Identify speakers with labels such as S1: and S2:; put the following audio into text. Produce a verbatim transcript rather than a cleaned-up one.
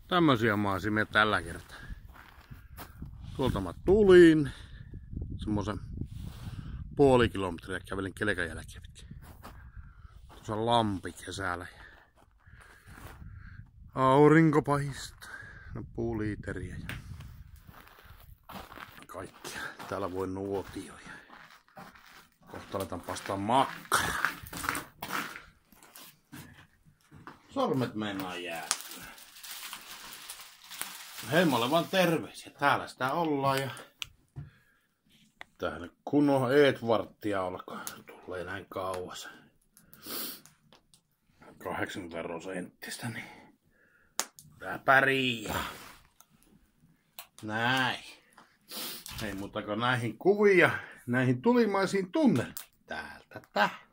S1: Tämmösiä maasimia tällä kertaa. Tuolta mä tulin. Semmosen puoli kilometriä kävelin kelkan jälkeen. Tuossa lampi kesällä. Aurinko paistaa. No puuliiteriä ja kaikkia. Täällä voi nuotioja. Kohta aletaan pastaa makkaraa. Sormet meinaa jäätyä. Heimolle vaan terveisiä. Täällä sitä ollaan ja täällä kunnon Edwardtia alkaa. Tulee näin kauas. kahdeksankymmentä prosenttista niin tää pärjää. Näin. Ei muuta kuin näihin kuvia, näihin tulimaisiin tunnelmiin. Täältä tähän.